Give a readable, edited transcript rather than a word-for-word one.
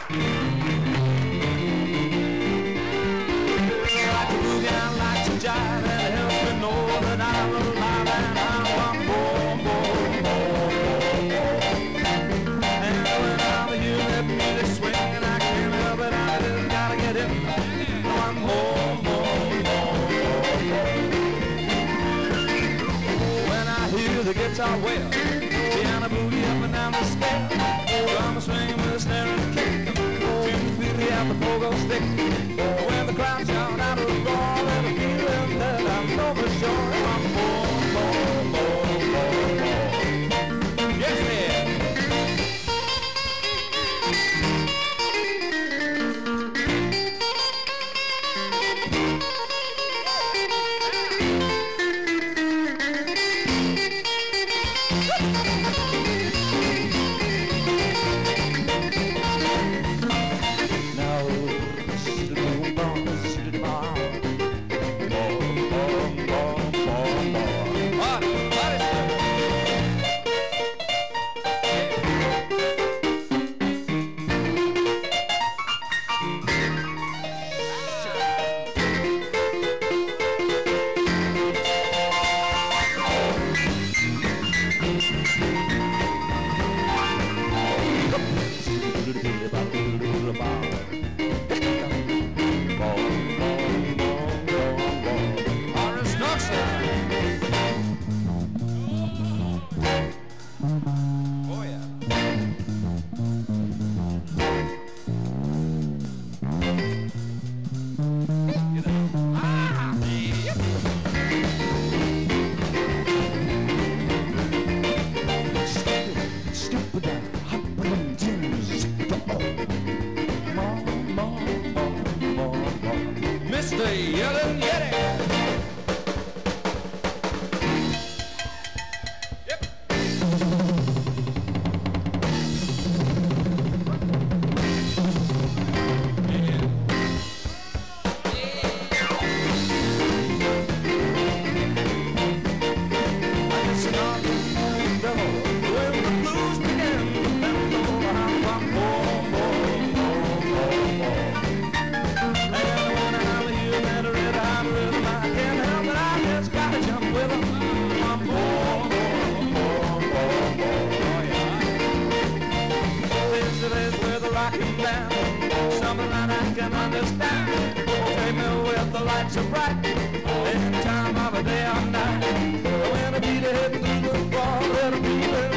like to boogie, I like to jive, and it helps me know that I'm alive and I want more, more, more, more, more. And when I'm you, that music swing, and I can't help it, I just gotta get it. I want more, more, more, more, more. When I hear the guitar wail, piano boogie up and down the scale, drum swinging with a snare and a kick, 2-3 out the pogo stick. When the crowd shout out a roar, and a feeling that I know for sure I'm more, more, more, more, more. Yes, man. Horace Dogson. Oh yeah. Mr. Yellin Yeti. Yep. Something that I can understand. Take me with the lights are bright, any time of the day or night. When I beat a hit through the wall, it'll be